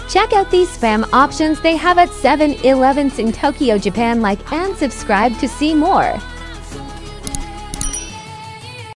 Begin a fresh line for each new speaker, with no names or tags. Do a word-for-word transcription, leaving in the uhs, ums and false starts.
Check out these spam options they have at seven elevens in Tokyo, Japan, like and subscribe to see more.